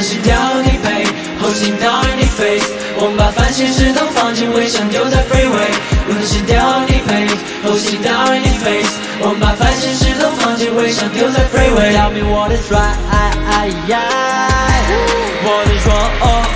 是掉你背，后心到你 face， 我们把烦心事都放进微商丢在 freeway。无论是掉你背，后心到你 face， 我们把烦心事都放进微商丢在 freeway。Tell me what is right， 我的说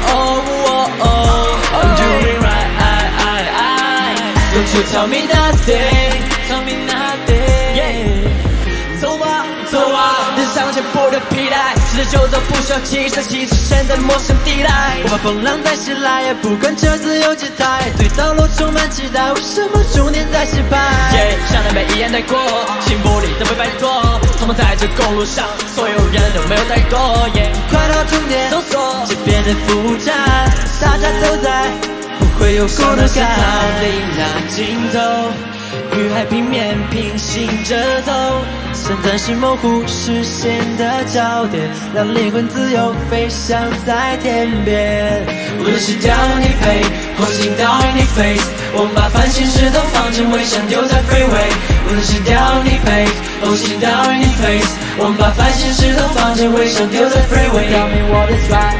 I'm doing right，Don't you tell me nothing，tell me nothing。走吧，走吧，人上前破的皮带，试着就走，不需要期待，其实身在陌生地带。我把风浪再袭来，也不管车子有几台，对道路充满期待，为什么终点在失败？像那每一眼带过，心玻璃都被摆脱，他们在这公路上，所有人都没有带过。快到终点，搜索，街边的复杂，大家都在，不会有孤独感。离那尽头。与海平面平行着走，像暂时模糊视线的焦点，让灵魂自由飞翔在天边。无论是掉你背，或心到你 face， 我们把烦心事都放进微商丢在 freeway。无论是掉你背，或心到你 face， 我们把烦心事都放进微商丢在 freeway。Tell me what is right，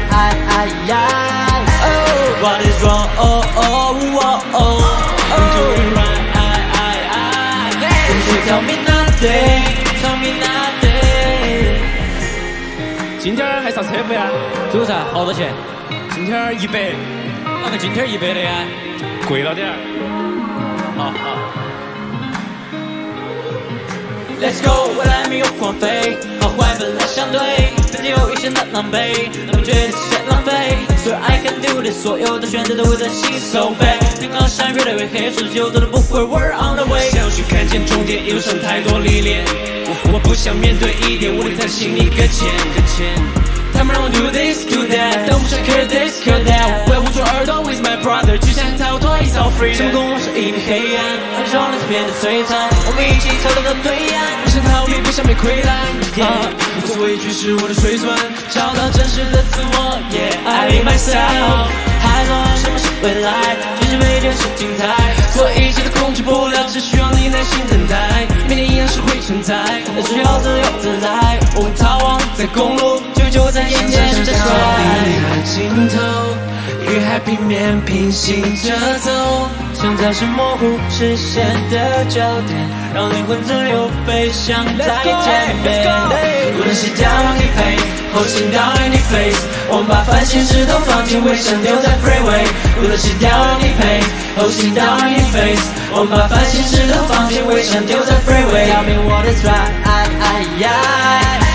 what is wrong， I'm doing right。Tell me nothing, tell me nothing。今天还上车不呀？走噻，好多钱？今天100，哪个今天100的呀？贵了点儿。好。Let's go， 未来没有荒废，好坏本来相对，曾经有一些的狼狈，他们觉得是在浪费。所有 I can do 的所有的选择都会在心手背，天高山越来越黑，说久都不会 we're on the way。想去看见终点，一路上太多历练，我不想面对一点，我得在心里搁浅。他们让我 do this do that， 但我不想 care this care that。我要捂住耳朵 with my brother， 只想逃脱 is all free。什么公是一片黑暗，很少能变得璀璨。我们一起走到对岸，不想逃避，不想被亏待。无所畏惧是我的水准，找到真实的自我。I be myself， 还说什么是未来？其实每天是精彩，所有一切都控制不了，只需要你耐心等待。明天一样是会存在，但只要自由自在。我们逃亡在公路，就在眼前是这水。尽头与海平面平行着走，想暂时模糊视线的焦点，让灵魂自由飞翔在天边。无论是掉你背，或心到你 face， 我们把烦心事都放进微商丢在 freeway。无论是掉你背，或心到你 face， 我们把烦心事都放进微商丢在 freeway。Tell me what is right，